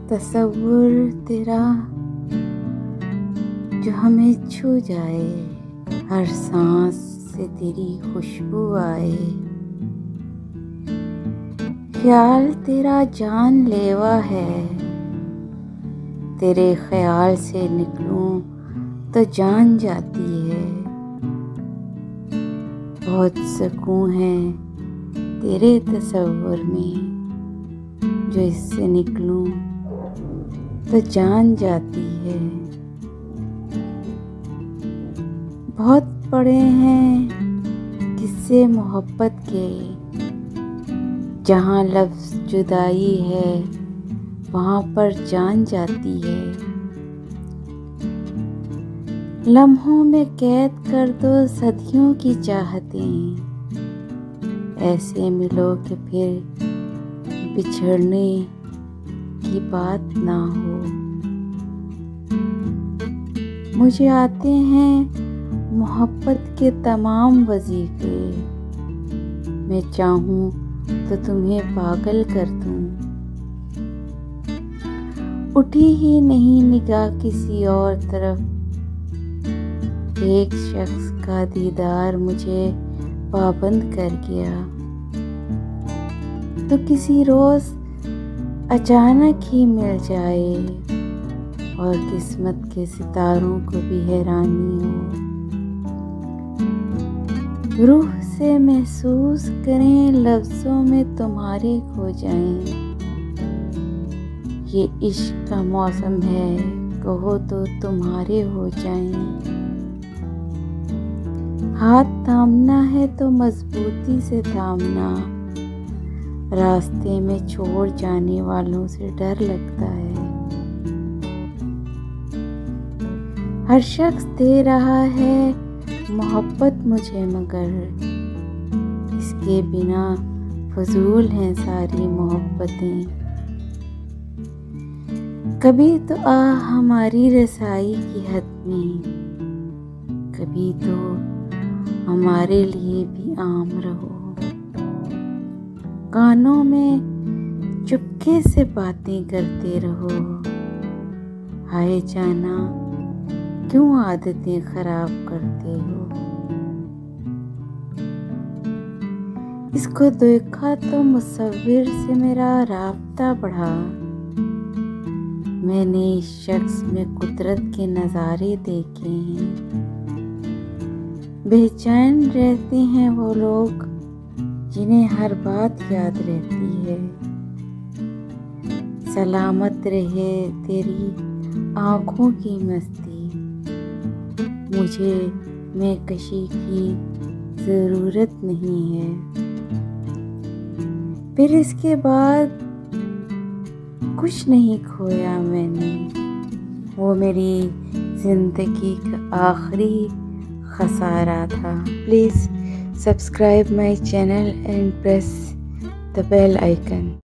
तसव्वुर तेरा जो हमें छू जाए, हर सांस से तेरी खुशबू आए। ख्याल तेरा जानलेवा है, तेरे ख्याल से निकलूं तो जान जाती है। बहुत सुकून है तेरे तसव्वुर में, जो इससे निकलूं तो जान जाती है। बहुत पढ़े हैं किस्से मोहब्बत के, जहाँ लफ्ज़ जुदाई है वहाँ पर जान जाती है। लम्हों में कैद कर दो सदियों की चाहतें, ऐसे मिलो कि फिर बिछड़ने की बात ना हो। मुझे आते हैं मोहब्बत के तमाम वजीफे, मैं चाहूँ तो तुम्हें पागल कर दूँ। उठी ही नहीं निगाह किसी और तरफ, एक शख्स का दीदार मुझे पाबंद कर गया। तो किसी रोज अचानक ही मिल जाए और किस्मत के सितारों को भी हैरानी हो। रूह से महसूस करें, लफ्जों में तुम्हारे खो जाएं। ये इश्क का मौसम है, कहो तो तुम्हारे हो जाएं। हाथ थामना है तो मजबूती से थामना, रास्ते में छोड़ जाने वालों से डर लगता है। हर शख्स दे रहा है मोहब्बत मुझे, मगर इसके बिना फजूल हैं सारी मोहब्बतें। कभी तो हमारी रसाई की हद में, कभी तो हमारे लिए भी आम रहो। कानों में चुपके से बातें करते रहो, हाय जाना क्यों आदतें खराब करते हो। इसको देखा तो मुसव्विर से मेरा राब्ता बढ़ा, मैंने इस शख्स में कुदरत के नज़ारे देखे हैं। बेचैन रहते हैं वो लोग जिन्हें हर बात याद रहती है। सलामत रहे तेरी आँखों की मस्ती, मुझे महकशी की ज़रूरत नहीं है। फिर इसके बाद कुछ नहीं खोया मैंने, वो मेरी ज़िंदगी का आखिरी खसारा था। Please subscribe my channel and press the bell icon.